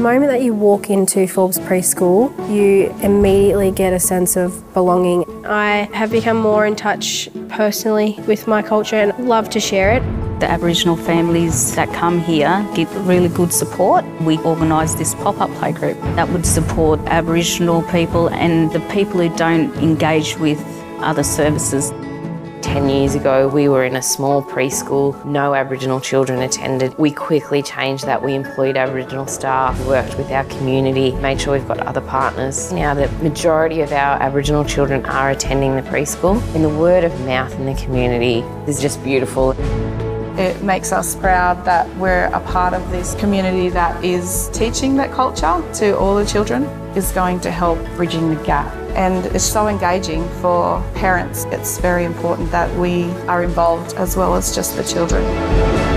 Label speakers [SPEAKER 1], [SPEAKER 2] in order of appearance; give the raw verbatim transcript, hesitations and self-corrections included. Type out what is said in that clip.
[SPEAKER 1] moment that you walk into Forbes Preschool, you immediately get a sense of belonging. I have become more in touch personally with my culture and love to share it.
[SPEAKER 2] The Aboriginal families that come here get really good support. We organise this pop-up playgroup that would support Aboriginal people and the people who don't engage with other services.
[SPEAKER 3] Ten years ago, we were in a small preschool, no Aboriginal children attended. We quickly changed that. We employed Aboriginal staff, worked with our community, made sure we've got other partners. Now the majority of our Aboriginal children are attending the preschool, and the word of mouth in the community is just beautiful.
[SPEAKER 4] It makes us proud that we're a part of this community that is teaching that culture to all the children, is going to help bridging the gap. And it's so engaging for parents. It's very important that we are involved as well as just the children.